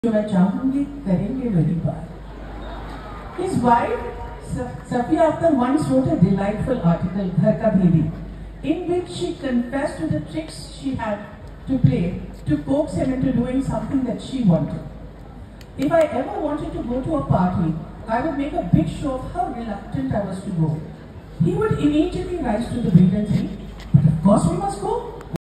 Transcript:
जो मैं चाहूंगी करेंगे वही बात. His wife, Safiya Akhtar, once wrote a delightful article, Ghar Ka Baby, in which she confessed to the tricks she had to play to coax him into doing something that she wanted. If I ever wanted to go to a party, I would make a big show of how reluctant I was to go. He would immediately rise to the bait and say, "But of course we must go."